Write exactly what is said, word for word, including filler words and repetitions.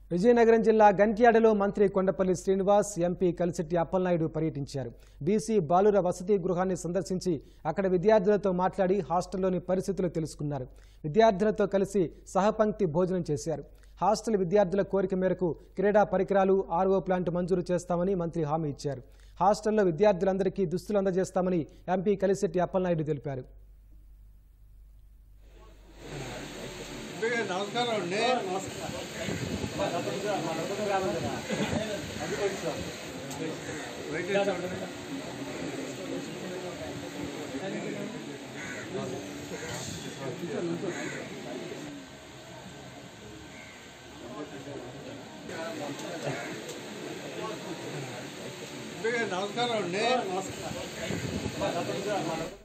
విజయనగరం జిల్లా గంట్యాడలో మంత్రి కొండపల్లి శ్రీనివాస్, ఎంపీ కలిశెట్టి అప్పలనాయుడు పర్యటించారు. బీసీ బాలుర వసతి గృహాన్ని సందర్శించి అక్కడ విద్యార్థులతో మాట్లాడి హాస్టల్లోని పరిస్థితులు తెలుసుకున్నారు. విద్యార్థులతో కలిసి సహపంక్తి భోజనం చేశారు. హాస్టల్ విద్యార్థుల కోరిక మేరకు క్రీడా పరికరాలు, ఆర్ఓ ప్లాంట్ మంజూరు చేస్తామని మంత్రి హామీ ఇచ్చారు. హాస్టల్లో విద్యార్థులందరికీ దుస్తులు అందజేస్తామని ఎంపీ కలిశెట్టి అప్పలనాయుడు తెలిపారు. నమస్కారం అండి. నమస్కారం అండి.